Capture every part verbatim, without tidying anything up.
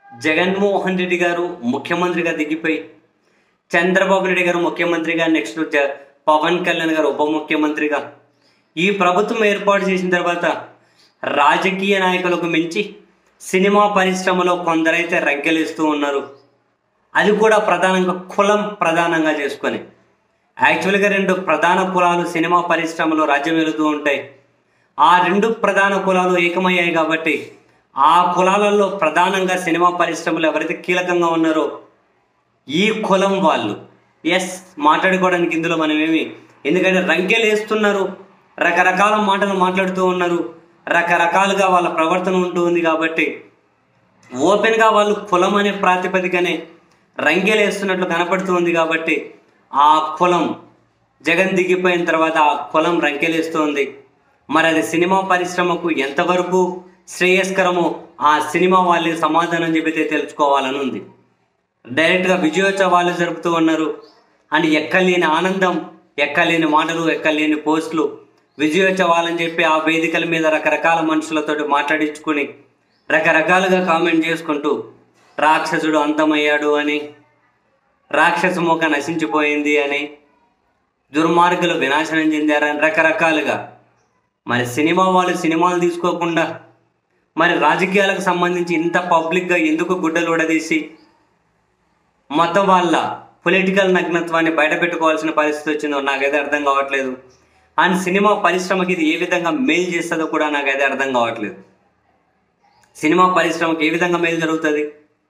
జగన్మోహన్ రెడ్డి గారు ముఖ్యమంత్రిగా దిగిపోయి చంద్రబాబు నాయుడు గారు ముఖ్యమంత్రిగా, నెక్స్ట్ జ పవన్ కళ్యాణ్ గారు ఉప ముఖ్యమంత్రిగా ఈ ప్రభుత్వం ఏర్పాటు చేసిన తర్వాత రాజకీయ నాయకులకు మించి సినిమా పరిశ్రమలో కొందరైతే రంకెలేస్తూ ఉన్నారు. అది కూడా ప్రధానంగా కులం ప్రధానంగా చేసుకొని. యాక్చువల్గా రెండు ప్రధాన కులాలు సినిమా పరిశ్రమలో రాజ్యం వెళుతూ ఉంటాయి. ఆ రెండు ప్రధాన కులాలు ఏకమయ్యాయి కాబట్టి ఆ కులాలలో ప్రధానంగా సినిమా పరిశ్రమలు ఎవరైతే కీలకంగా ఉన్నారో ఈ కులం వాళ్ళు ఎస్ మాట్లాడుకోవడానికి ఇందులో మనమేమి, ఎందుకంటే రంకెలు వేస్తున్నారు, రకరకాల మాటలు మాట్లాడుతూ ఉన్నారు, రకరకాలుగా వాళ్ళ ప్రవర్తన ఉంటూ ఉంది కాబట్టి ఓపెన్గా వాళ్ళు కులం అనే ప్రాతిపదికనే రంకెలు వేస్తున్నట్లు కనపడుతూ ఉంది. కాబట్టి ఆ కులం జగన్ దిగిపోయిన తర్వాత ఆ కులం రంకెలేస్తుంది. మరి అది సినిమా పరిశ్రమకు ఎంతవరకు శ్రేయస్కరమో ఆ సినిమా వాళ్ళే సమాధానం చెబితే తెలుసుకోవాలని ఉంది. డైరెక్ట్గా విజయోత్సవాలు జరుపుతూ ఉన్నారు అని ఎక్కలేని ఆనందం, ఎక్కలేని మాటలు, ఎక్కలేని పోస్టులు, విజయోత్సవాలని చెప్పి ఆ వేదికల మీద రకరకాల మనుషులతో మాట్లాడించుకుని రకరకాలుగా కామెంట్ చేసుకుంటూ రాక్షసుడు అంతమయ్యాడు అని, రాక్షస మోక నశించిపోయింది అని, దుర్మార్గులు వినాశనం చెందారని రకరకాలుగా. మరి సినిమా వాళ్ళు సినిమాలు తీసుకోకుండా మరి రాజకీయాలకు సంబంధించి ఇంత పబ్లిక్గా ఎందుకు గుడ్డలు ఉడదీసి మొత్తం వాళ్ళ పొలిటికల్ నగ్నత్వాన్ని బయట పెట్టుకోవాల్సిన పరిస్థితి వచ్చిందో నాకైతే అర్థం కావట్లేదు. అండ్ సినిమా పరిశ్రమకి ఇది ఏ విధంగా మేలు చేస్తుందో కూడా నాకైతే అర్థం కావట్లేదు. సినిమా పరిశ్రమకి ఏ విధంగా మేలు జరుగుతుంది?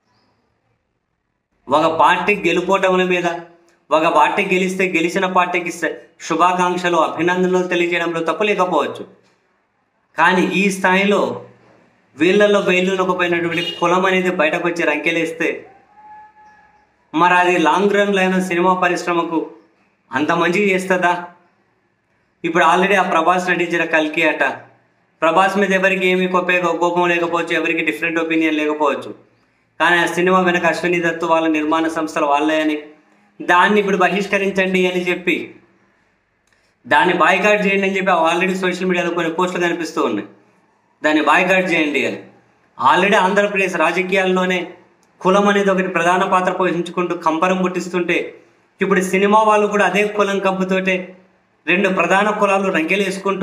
ఒక పార్టీ గెలుపోవటముల మీద, ఒక పార్టీ గెలిస్తే గెలిచిన పార్టీకి శుభాకాంక్షలు, అభినందనలు తెలియజేయడంలో తప్పు లేకపోవచ్చు. కానీ ఈ స్థాయిలో వీళ్ళల్లో బయలునకపోయినటువంటి కులం అనేది బయటకు వచ్చి రంకెలేస్తే మరి అది లాంగ్ రన్లో అయినా సినిమా పరిశ్రమకు అంత మంచిగా చేస్తుందా? ఇప్పుడు ఆల్రెడీ ఆ ప్రభాస్ నటించిన కల్కి అట, ప్రభాస్ మీద ఎవరికి ఏమి కోపే కోపం లేకపోవచ్చు, ఎవరికి డిఫరెంట్ ఒపీనియన్ లేకపోవచ్చు. కానీ ఆ సినిమా వెనక అశ్విని దత్తు వాళ్ళ నిర్మాణ సంస్థలు వాళ్ళే అని, దాన్ని ఇప్పుడు బహిష్కరించండి అని చెప్పి, దాన్ని బాయ్కాట్ చేయండి అని చెప్పి ఆల్రెడీ సోషల్ మీడియాలో కొన్ని పోస్టులు కనిపిస్తూ ఉన్నాయి. దాన్ని బాయ్కాట్ చేయండి అని. ఆల్రెడీ ఆంధ్రప్రదేశ్ రాజకీయాల్లోనే కులం అనేది ఒకటి ప్రధాన పాత్ర పోషించుకుంటూ కంపరం పుట్టిస్తుంటే ఇప్పుడు సినిమా వాళ్ళు కూడా అదే కులం కంపుతోటే రెండు ప్రధాన కులాలు రంకెలేసుకుంటూ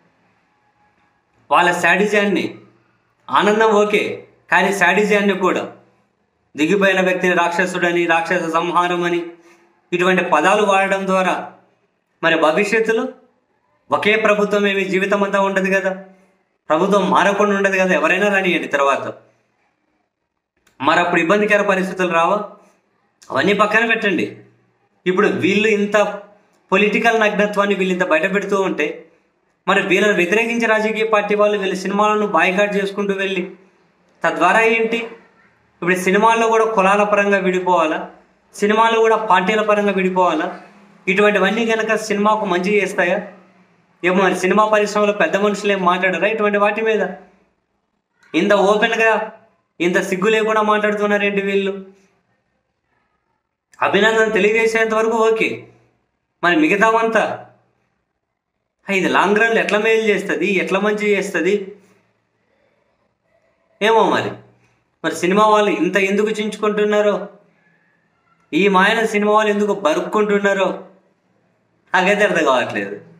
వాళ్ళ శాడిజాన్ని, ఆనందం ఓకే కానీ శాడిజాన్ని కూడా, దిగిపోయిన వ్యక్తిని రాక్షసుడని, రాక్షస సంహారం అని ఇటువంటి పదాలు వాడడం ద్వారా మరి భవిష్యత్తులో ఒకే ప్రభుత్వం ఏమి జీవితం అంతా ఉండదు కదా, ప్రభుత్వం మారకుండా ఉండదు కదా, ఎవరైనా రానియండి తర్వాత. మరి అప్పుడు ఇబ్బందికర పరిస్థితులు రావా? అవన్నీ పక్కన పెట్టండి. ఇప్పుడు వీళ్ళు ఇంత పొలిటికల్ నగ్నత్వాన్ని వీళ్ళు ఇంత బయట పెడుతూ ఉంటే మరి వీళ్ళని వ్యతిరేకించే రాజకీయ పార్టీ వాళ్ళు వీళ్ళ సినిమాలను బాయ్కాట్ చేసుకుంటూ వెళ్ళి తద్వారా ఏంటి? ఇప్పుడు సినిమాల్లో కూడా కులాల పరంగా విడిపోవాలా, సినిమాలు కూడా పార్టీల పరంగా విడిపోవాలా? ఇటువంటివన్నీ కనుక సినిమాకు మంచి చేస్తాయా? ఏమో మరి సినిమా పరిశ్రమలో పెద్ద మనుషులు ఏం మాట్లాడరా ఇటువంటి వాటి మీద? ఇంత ఓపెన్గా ఇంత సిగ్గు లేకుండా మాట్లాడుతున్నారేంటి వీళ్ళు? అభినందన తెలియజేసేంత వరకు ఓకే, మరి మిగతావంతా ఇది లాంగ్ రన్లో ఎట్లా మేలు చేస్తుంది, ఎట్లా మంచి చేస్తుంది ఏమో. మరి మరి సినిమా వాళ్ళు ఇంత ఎందుకు చించుకుంటున్నారో, ఈ మాయన సినిమా వాళ్ళు ఎందుకు బరుక్కుంటున్నారో నాకైతే అర్థం కావట్లేదు.